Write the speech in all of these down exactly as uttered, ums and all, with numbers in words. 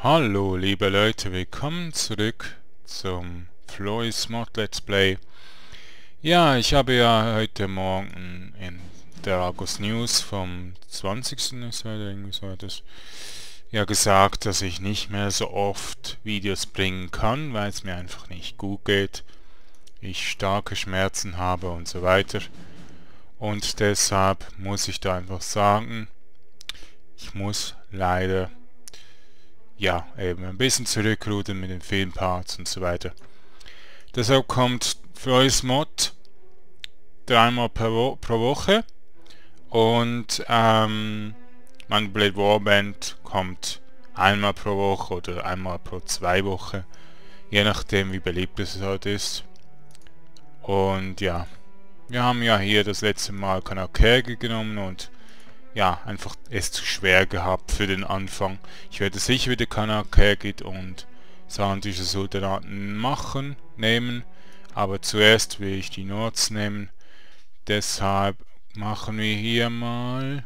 Hallo liebe Leute, willkommen zurück zum Floris Mod Let's Play. Ja, ich habe ja heute Morgen in der Argus News vom zwanzigsten ist heute irgendwie so das, ja gesagt, dass ich nicht mehr so oft Videos bringen kann, weil es mir einfach nicht gut geht. Ich starke Schmerzen habe und so weiter. Und deshalb muss ich da einfach sagen, ich muss leider ja, eben ein bisschen zurückrudern mit den Filmparts und so weiter. Deshalb kommt Floris Mod dreimal pro, Wo pro Woche und ähm, mein Blade Warband kommt einmal pro Woche oder einmal pro zwei Wochen, je nachdem wie beliebt es halt ist. Und ja, wir haben ja hier das letzte Mal Kanakärge genommen und ja, einfach es zu schwer gehabt für den Anfang. Ich werde sicher wieder Kanakärgit und Saarländische Sultanaten machen, nehmen, aber zuerst will ich die Nords nehmen. Deshalb machen wir hier mal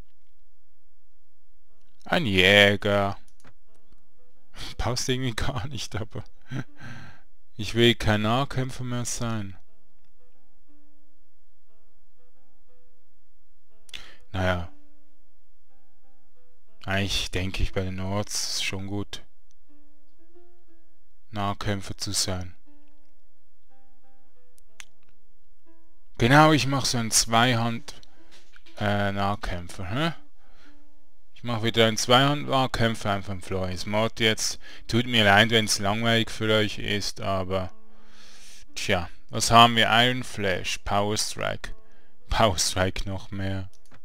ein Jäger. Passt irgendwie gar nicht, aber ich will kein Nahkämpfer mehr sein. Naja. Eigentlich denke ich bei den Nords ist schon gut, Nahkämpfer zu sein. Genau, ich mache so einen Zweihand äh, Nahkämpfer, hä? Ich mache wieder einen Zweihand Nahkämpfer einfach im Floris Mod jetzt. Tut mir leid, wenn es langweilig für euch ist, aber tja, was haben wir? Iron Flash, Power Strike. Power Strike noch mehr.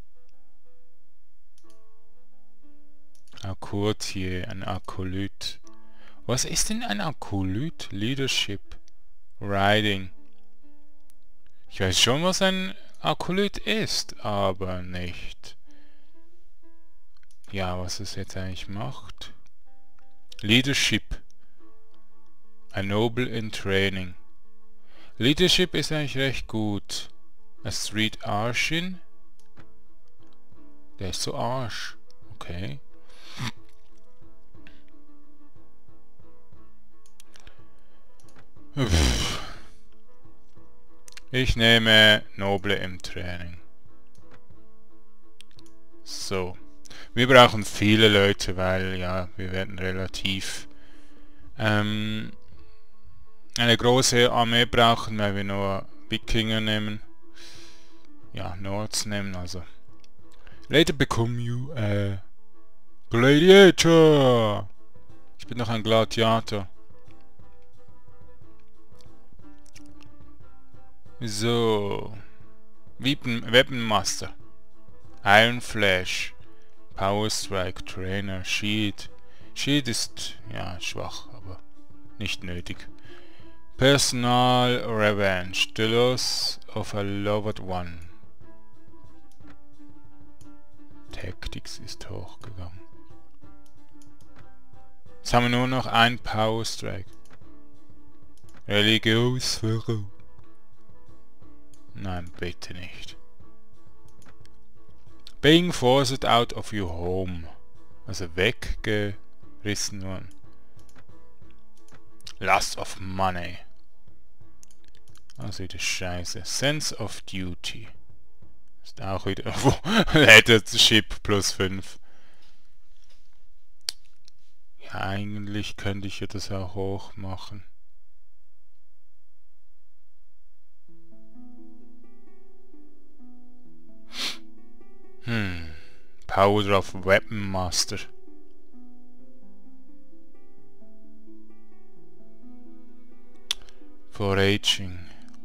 Akkurtier, ein Akolyt. Was ist denn ein Akolyt? Leadership. Riding. Ich weiß schon, was ein Akolyt ist, aber nicht. Ja, was es jetzt eigentlich macht. Leadership. A Noble in Training. Leadership ist eigentlich recht gut. A Street Arshin. Der ist so Arsch. Okay. Ich nehme Noble im Training. So. Wir brauchen viele Leute, weil ja, wir werden relativ ähm, eine große Armee brauchen, weil wir nur Wikinger nehmen. Ja, Nords nehmen, also. Later become you a Gladiator. Ich bin noch ein Gladiator. So. Weapon, Weapon Master. Iron Flash. Power Strike, Trainer, Shield. Shield ist, ja, schwach, aber nicht nötig. Personal Revenge. The loss of a loved one. Tactics ist hochgegangen. Jetzt haben wir nur noch ein Power Strike. Religionsführung. Nein, bitte nicht. Being forced out of your home. Also weggerissen worden. Lust of money. Also wieder scheiße. Sense of duty. Ist auch wieder... Leadership plus fünf. Ja, eigentlich könnte ich ja das auch hoch machen. Hm. Power of Weapon Master. Foraging.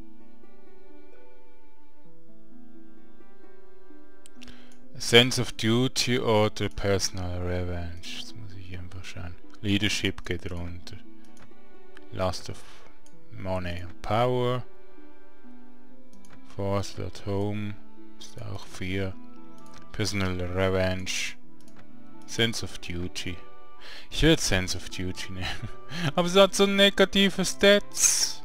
Sense of Duty oder Personal Revenge. Das muss ich einfach schauen. Leadership geht runter. Lust of Money and Power. Forced at Home. Ist auch vier. Personal Revenge. Sense of Duty. Ich würde Sense of Duty nehmen. Aber es hat so negative Stats.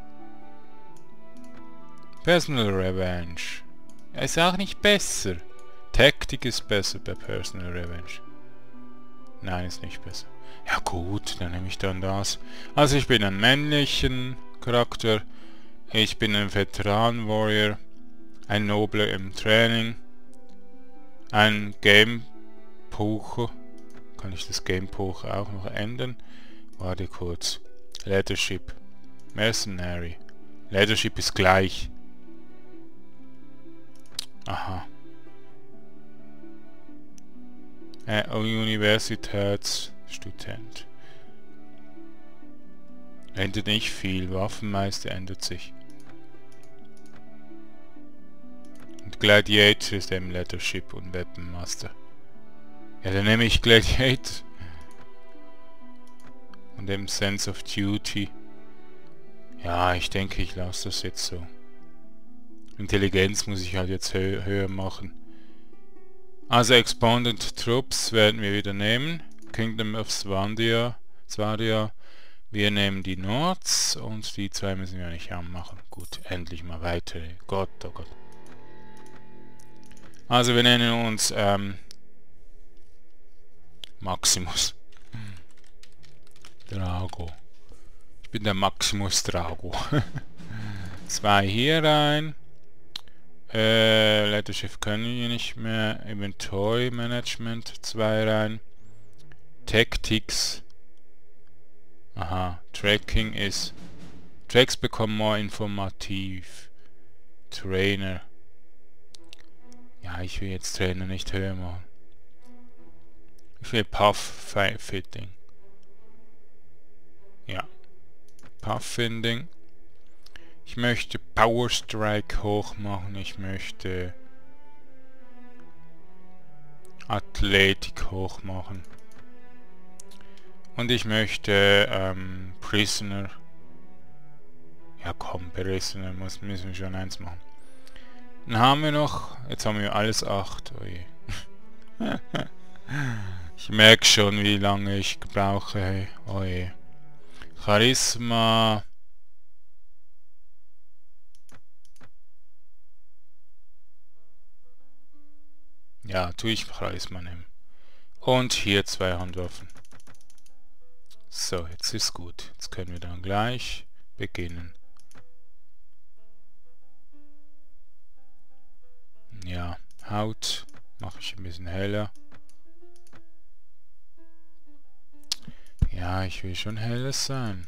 Personal Revenge. Er ist auch nicht besser. Taktik ist besser bei Personal Revenge. Nein, ist nicht besser. Ja gut, dann nehme ich dann das. Also ich bin ein männlichen Charakter. Ich bin ein Veteran-Warrior. Ein Nobler im Training. Ein Game-Pocher. Kann ich das Game-Pocher auch noch ändern? Warte kurz. Leadership. Mercenary. Leadership ist gleich. Aha. Äh, Universitätsstudent. Ändert nicht viel. Waffenmeister ändert sich. Und Gladiator ist eben Leadership und Weapon Master. Ja, dann nehme ich Gladiator. Und eben Sense of Duty. Ja, ich denke, ich lasse das jetzt so. Intelligenz muss ich halt jetzt hö höher machen. Also Expanded Troops werden wir wieder nehmen. Kingdom of Svandia. Svadia. Wir nehmen die Nords und die zwei müssen wir nicht anmachen. Gut, endlich mal weitere. Gott, oh Gott. Also wir nennen uns ähm, Maximus. Drago. Ich bin der Maximus Drago. Zwei hier rein. Äh, Leadership können wir nicht mehr. Inventory Management zwei rein. Tactics. Aha. Tracking ist. Tracks bekommen more informativ. Trainer. Ja, ich will jetzt Trainer nicht höher machen. Ich will Puff Fitting. Ja. Puff Fitting. Ich möchte Power Strike hoch machen. Ich möchte Athletik hoch machen. Und ich möchte ähm, Prisoner. Ja komm, Prisoner muss, müssen wir schon eins machen. Dann haben wir noch, jetzt haben wir alles acht. Oh je. Ich merke schon, wie lange ich brauche. Hey. Oh je. Charisma. Ja, tue ich Charisma nehmen. Und hier zwei Handwaffen. So, jetzt ist gut. Jetzt können wir dann gleich beginnen. Ja, Haut mache ich ein bisschen heller. Ja, ich will schon heller sein.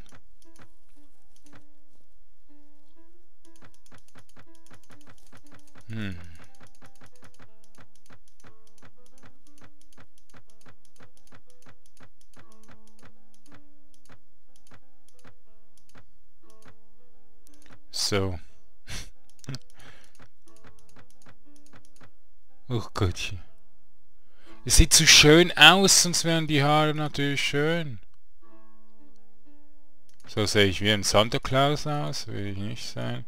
Hm. So. Oh Gott. Es sieht so schön aus, sonst wären die Haare natürlich schön. So sehe ich wie ein Santa Claus aus, will ich nicht sein.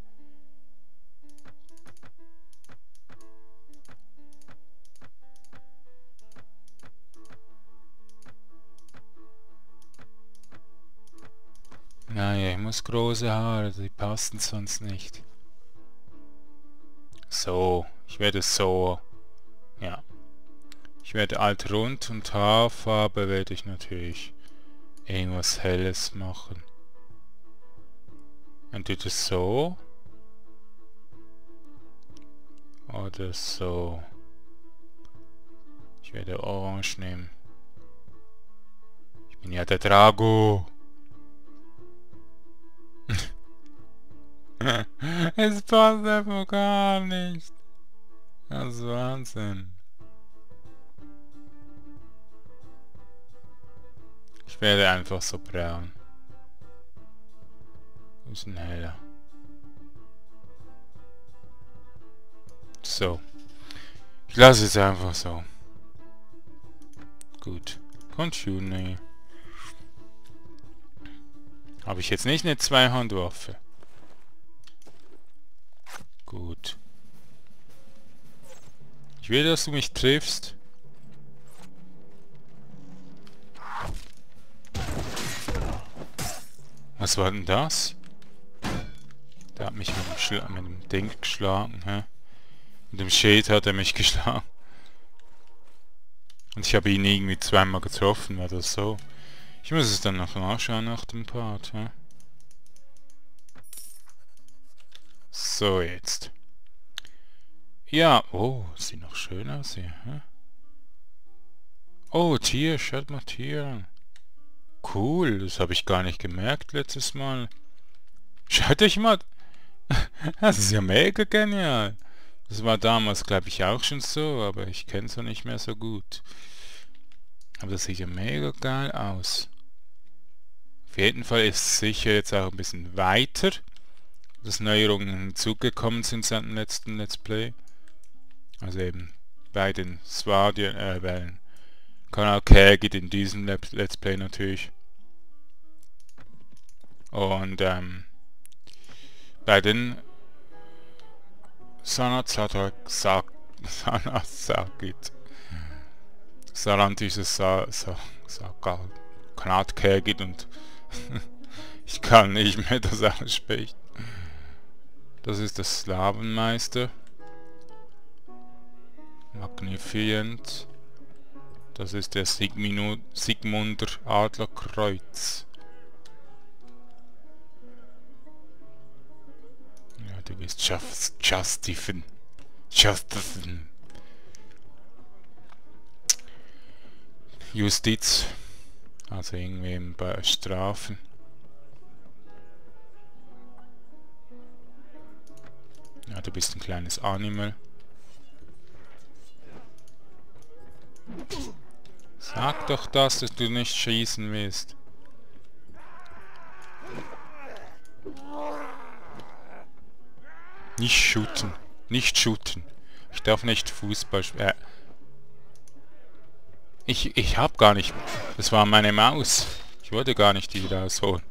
Naja, ich muss große Haare, die passen sonst nicht. So, ich werde so. Ja. Ich werde alt rund und Haarfarbe werde ich natürlich irgendwas Helles machen. Entweder so. Oder so. Ich werde orange nehmen. Ich bin ja der Drago. Es passt einfach gar nicht. Das ist Wahnsinn. Ich werde einfach so braun. Ein bisschen heller. So. Ich lasse es einfach so. Gut. Continue. Habe ich jetzt nicht eine Zweihandwaffe? Gut. Ich will, dass du mich triffst. Was war denn das? Der hat mich mit dem, Schla mit dem Ding geschlagen, hä? Mit dem Schild hat er mich geschlagen. Und ich habe ihn irgendwie zweimal getroffen, war das so? Ich muss es dann noch nachschauen nach dem Part, ja? So, jetzt. Ja, oh, sieht noch schön aus hier, hä? Oh, Tier, schaut mal Tier an. Cool, das habe ich gar nicht gemerkt letztes Mal. Schaut euch mal... Das ist ja mega genial. Das war damals, glaube ich, auch schon so, aber ich kenne es noch nicht mehr so gut. Aber das sieht ja mega geil aus. Auf jeden Fall ist es sicher jetzt auch ein bisschen weiter, dass Neuerungen hinzugekommen sind seit dem letzten Let's Play. Also eben bei den Swadien, äh, bei den Kanal Kagit in diesem Let's Play natürlich. Und ähm, bei den Sanatsatak Sanasagit Sarantische Sa Sa Sakal Kanat Kagit und ich kann nicht mehr das aussprechen. Das ist der Slavenmeister. Magnificent. Das ist der Sigminu Sigmunder Adlerkreuz. Ja, du bist Just Justifen. Justifen. Justiz. Also irgendwie bei Strafen. Ja, du bist ein kleines Animal. Sag doch das, dass du nicht schießen willst. Nicht shooten. Nicht shooten. Ich darf nicht Fußball spielen. Äh. Ich, ich hab gar nicht... Das war meine Maus. Ich wollte gar nicht die rausholen.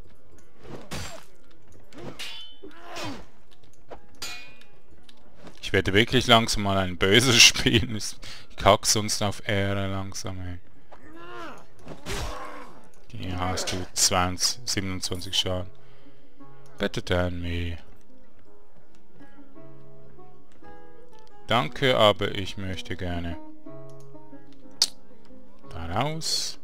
Ich werde wirklich langsam mal ein böses spielen. Ich kack sonst auf Ehre langsam, ey. Hier hast du zwanzig, siebenundzwanzig Schaden. Better than me. Danke, aber ich möchte gerne da raus.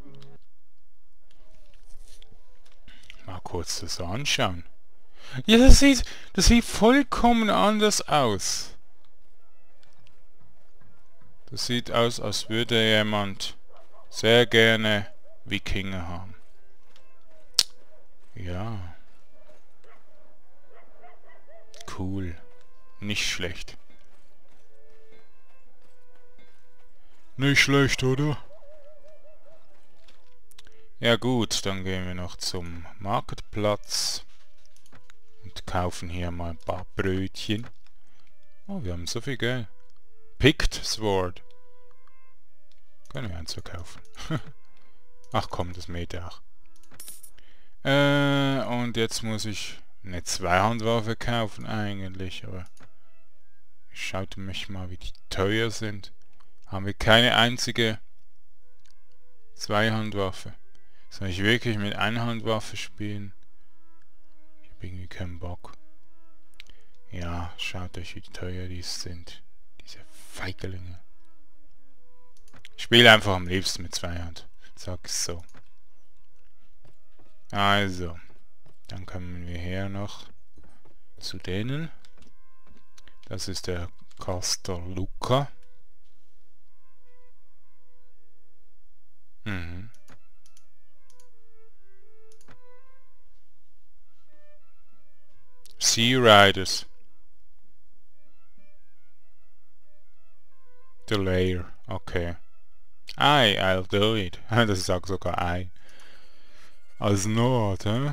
Mal kurz das anschauen. Ja, das sieht, das sieht vollkommen anders aus. Das sieht aus, als würde jemand sehr gerne Wikinger haben. Ja. Cool. Nicht schlecht. Nicht schlecht, oder? Ja gut, dann gehen wir noch zum Marktplatz und kaufen hier mal ein paar Brötchen. Oh, wir haben so viel Geld. Picked Sword. Können wir eins verkaufen. Ach komm, das mäht auch. Äh, und jetzt muss ich eine Zweihandwaffe kaufen eigentlich, aber ich schaute mich mal, wie die teuer sind. Haben wir keine einzige Zweihandwaffe. Soll ich wirklich mit Einhandwaffe spielen? Ich habe irgendwie keinen Bock. Ja, schaut euch, wie teuer die sind. Diese Feiglinge. Ich spiele einfach am liebsten mit Zweihand. Sag es so. Also, dann kommen wir her noch zu denen. Das ist der Caster Luca. Mhm. Sea Riders. The Lair. Okay. I, I'll do it. Das sagt sogar I. Als Nord, hä?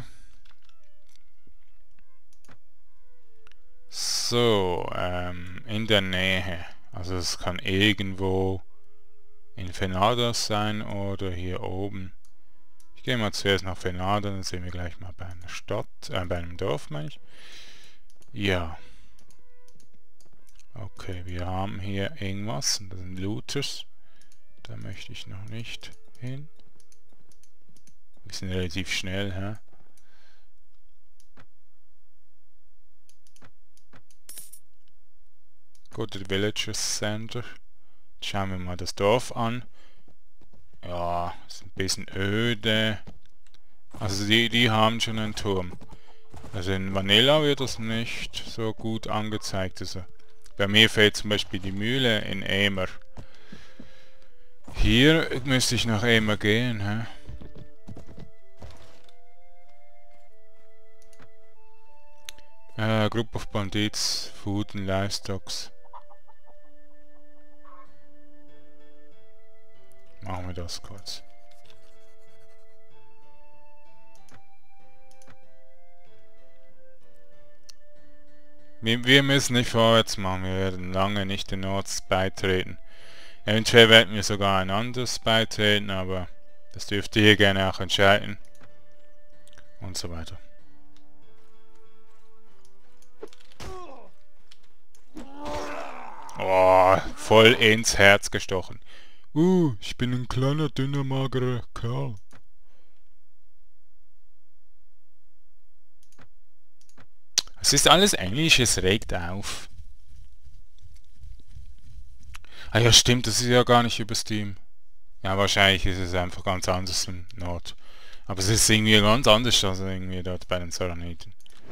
So, ähm, in der Nähe. Also es kann irgendwo in Venados sein oder hier oben. Ich gehe mal zuerst nach Venado, dann sehen wir gleich mal bei einer Stadt, äh, bei einem Dorf, meine ich. Ja. Okay, wir haben hier irgendwas, und das sind Looters. Da möchte ich noch nicht hin. Wir sind relativ schnell, hä? Go to the Villagers Center. Schauen wir mal das Dorf an. Ja, ist ein bisschen öde. Also die, die haben schon einen Turm. Also in Vanilla wird das nicht so gut angezeigt. Also bei mir fehlt zum Beispiel die Mühle in Emer. Hier müsste ich nach Emer gehen, hä? Uh, Group of Bandits, Food and Livestocks. Machen wir das kurz. Wir, wir müssen nicht vorwärts machen, wir werden lange nicht den Orts beitreten. Eventuell werden wir sogar ein anderes beitreten, aber das dürft ihr gerne auch entscheiden. Und so weiter. Oh, voll ins Herz gestochen. Uh, ich bin ein kleiner, dünner, magerer Kerl. Es ist alles Englisch, es regt auf. Ah ja, stimmt, das ist ja gar nicht über Steam. Ja, wahrscheinlich ist es einfach ganz anders im Nord. Aber es ist irgendwie ganz anders als irgendwie dort bei den Saraniten.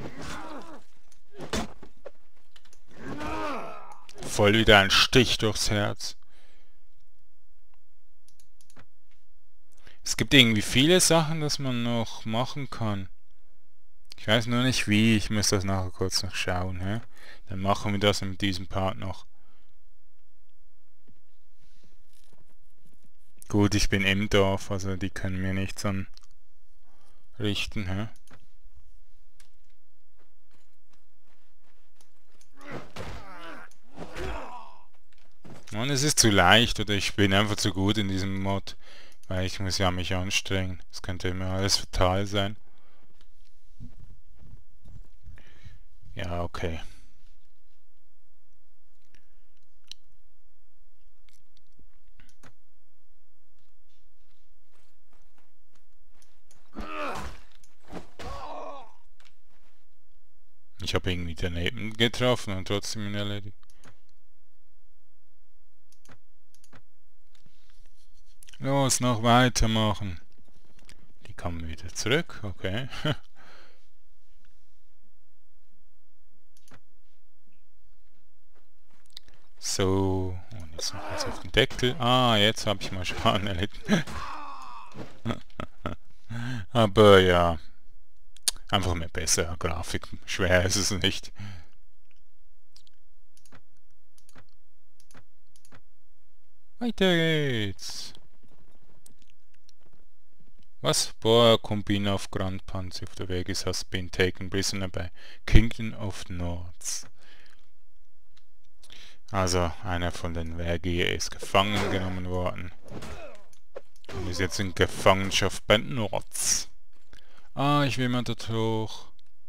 Voll wieder ein Stich durchs Herz. Es gibt irgendwie viele Sachen, dass man noch machen kann. Ich weiß nur nicht wie, ich muss das nachher kurz noch schauen. Hä? Dann machen wir das in diesem Part noch. Gut, ich bin im Dorf, also die können mir nichts anrichten. Hä? Und es ist zu leicht oder ich bin einfach zu gut in diesem Mod, weil ich muss ja mich anstrengen. Es könnte immer alles fatal sein. Ja, okay. Ich habe irgendwie daneben getroffen und trotzdem ihn erledigt. Los, noch weitermachen. Die kommen wieder zurück, okay. So, und jetzt noch eins auf den Deckel. Ah, jetzt habe ich mal Schaden erlitten. Aber ja, einfach mehr bessere Grafik. Schwer ist es nicht. Weiter geht's. Was? Boer Combine of Grand Pansy of the Vegas has been taken prisoner by Kingdom of Nords. Also, einer von den Vergier ist gefangen genommen worden. Und ist jetzt in Gefangenschaft bei Nords. Ah, ich will mal dort hoch.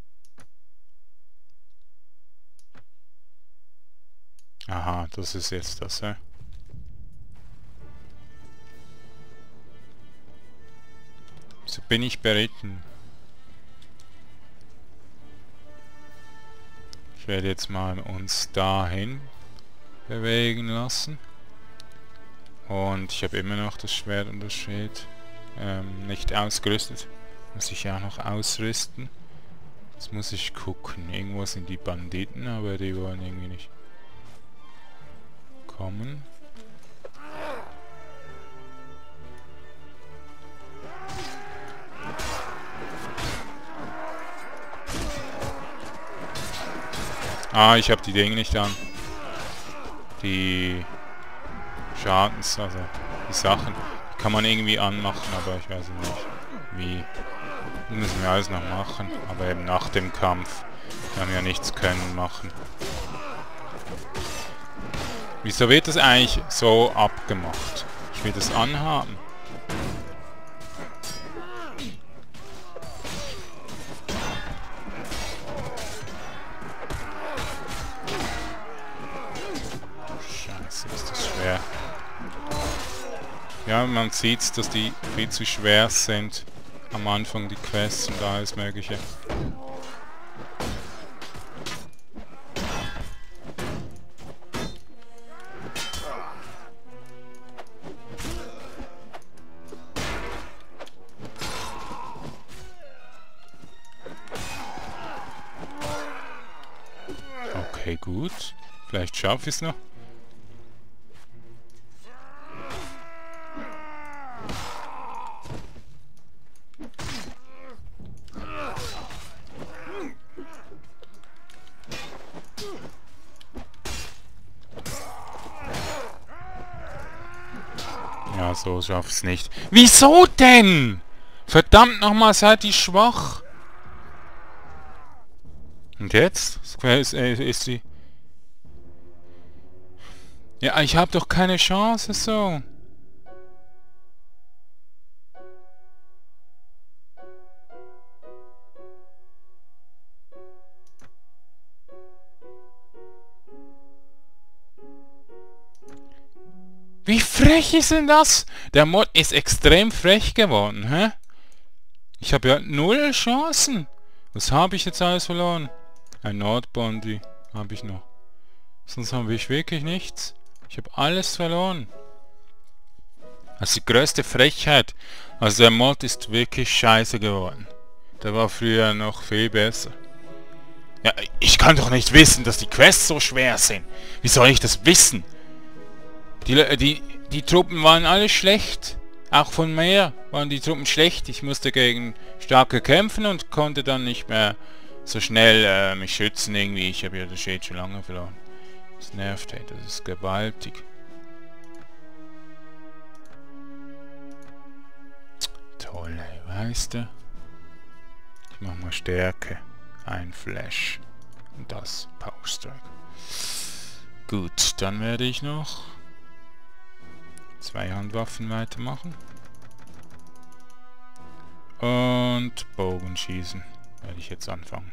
Aha, das ist jetzt das, hä? So bin ich beritten. Ich werde jetzt mal uns dahin bewegen lassen. Und ich habe immer noch das Schwert und das Schild ähm, nicht ausgerüstet. Muss ich ja noch ausrüsten. Jetzt muss ich gucken. Irgendwo sind die Banditen, aber die wollen irgendwie nicht kommen. Ah, ich habe die Dinge nicht an. Die Schadens, also die Sachen, die kann man irgendwie anmachen, aber ich weiß nicht wie. Das müssen wir alles noch machen, aber eben nach dem Kampf. Wir haben ja nichts können machen. Wieso wird das eigentlich so abgemacht? Ich will das anhaben. Ja, man sieht, dass die viel zu schwer sind am Anfang, die Quests und alles mögliche. Okay, gut. Vielleicht schaffe ich es noch. Ja, so schafft es nicht. Wieso denn? Verdammt nochmal, seid ihr schwach. Und jetzt? Ist, äh, ist sie... Ja, ich habe doch keine Chance, so. Wie frech ist denn das? Der Mod ist extrem frech geworden, hä? Ich habe ja null Chancen. Was habe ich jetzt alles verloren? Ein Nordbondi habe ich noch. Sonst habe ich wirklich nichts. Ich habe alles verloren. Das ist die größte Frechheit. Also der Mod ist wirklich scheiße geworden. Der war früher noch viel besser. Ja, ich kann doch nicht wissen, dass die Quests so schwer sind. Wie soll ich das wissen? Die, die, die Truppen waren alle schlecht. Auch von mir waren die Truppen schlecht. Ich musste gegen starke kämpfen und konnte dann nicht mehr so schnell äh, mich schützen irgendwie. Ich habe ja das Shade schon lange verloren. Das nervt, hey, das ist gewaltig. Toll, hey, weißt du? Ich mach mal Stärke. Ein Flash. Und das Power Strike. Gut, dann werde ich noch zwei Handwaffen weitermachen. Und Bogenschießen werde ich jetzt anfangen.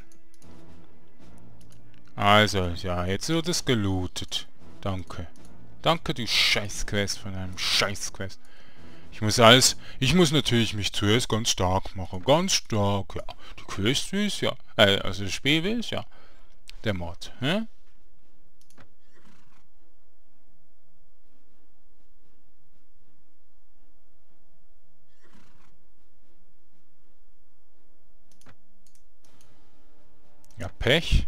Also, ja, jetzt wird es gelootet. Danke. Danke, du Scheißquest von einem Scheißquest. Ich muss alles... Ich muss natürlich mich zuerst ganz stark machen. Ganz stark, ja. Die Quest ist ja... Äh, also das Spiel ist ja... Der Mod, hä? Ja, Pech.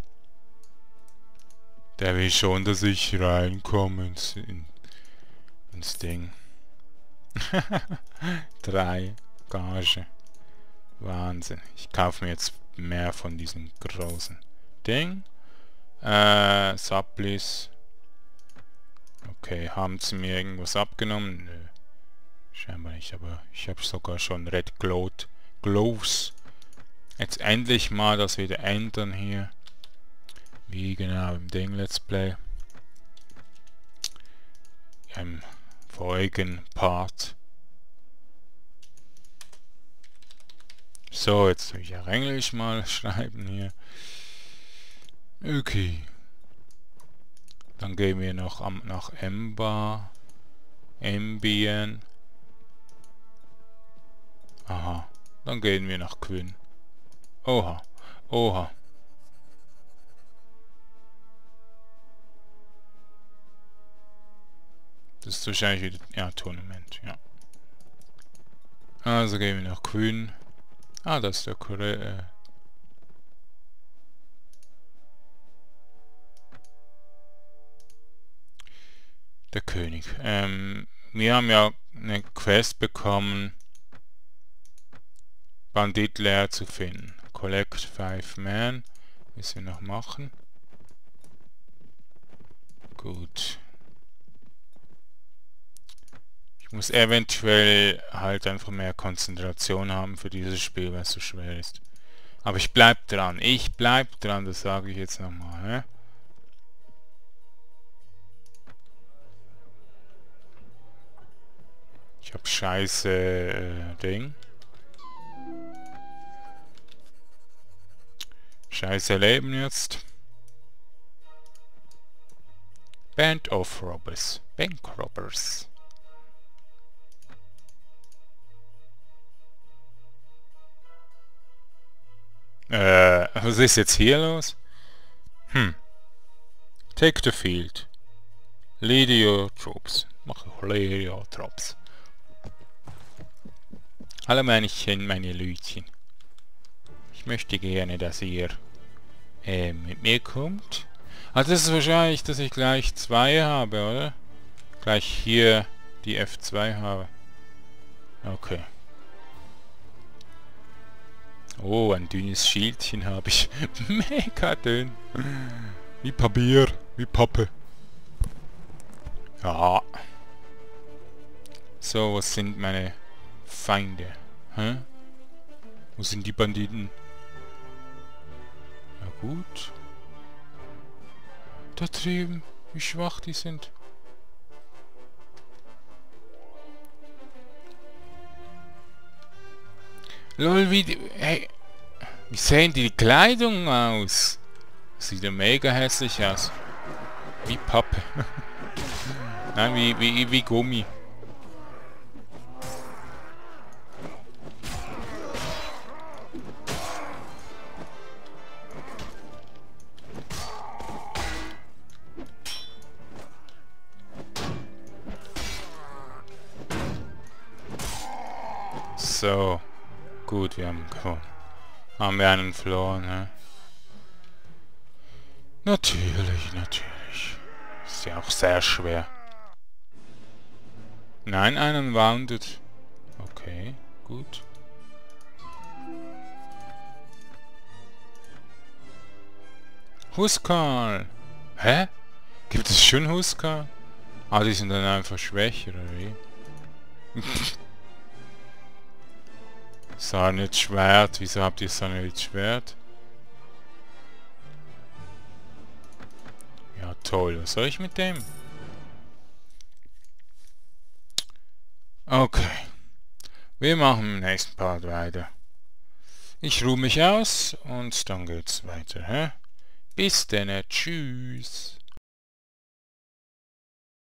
Der will schon, dass ich reinkomme ins, in, ins Ding. Drei Gage. Wahnsinn. Ich kaufe mir jetzt mehr von diesem großen Ding. Äh, Supplis. Okay, haben sie mir irgendwas abgenommen? Nö. Scheinbar nicht, aber ich habe sogar schon Red Glowed Gloves. Jetzt endlich mal das wieder ändern hier. Wie genau im Ding Let's Play. Im vorigen Part. So, jetzt will ich ja Englisch mal schreiben hier. Okay. Dann gehen wir noch am, nach Ember. Ambien. Aha. Dann gehen wir nach Quinn. Oha. Oha. Das ist wahrscheinlich wieder... Ja, Tournament, ja. Also gehen wir nach Quinn. Ah, das ist der Korea... Äh der König. Ähm, wir haben ja eine Quest bekommen, Bandit leer zu finden. Collect five men. Müssen wir noch machen. Gut. Ich muss eventuell halt einfach mehr Konzentration haben für dieses Spiel, weil es so schwer ist. Aber ich bleib dran. Ich bleib dran, das sage ich jetzt nochmal. Ich hab scheiße äh, Ding. Scheiße Leben jetzt. Band of Robbers. Bank Robbers. Äh, was ist jetzt hier los? Hm. Take the field. Lead your troops. Mach lead your troops. Hallo Männchen, meine Lütchen. Ich möchte gerne, dass ihr äh, mit mir kommt. Ah, das ist wahrscheinlich, dass ich gleich zwei habe, oder? Gleich hier die F zwei habe. Okay. Oh, ein dünnes Schildchen habe ich. Mega dünn. Wie Papier, wie Pappe. Ja. So, was sind meine Feinde? Hä? Wo sind die Banditen? Na gut. Da drüben, wie schwach die sind. Lol, wie die... Hey, wie sehen die Kleidung aus? Sieht ja mega hässlich aus. Wie Pappe. Nein, wie, wie, wie Gummi. So. Gut, wir haben gewonnen. Haben wir einen verloren, ne? Natürlich, natürlich. Ist ja auch sehr schwer. Nein, einen wounded. Okay, gut. Huskar! Hä? Gibt es schon Huskar? Ah, die sind dann einfach schwächer, oder wie? Sarnets Schwert. Wieso habt ihr Sarnets Schwert? Ja, toll. Was soll ich mit dem? Okay. Wir machen im nächsten Part weiter. Ich ruhe mich aus und dann geht's weiter, hä? Bis dann, tschüss.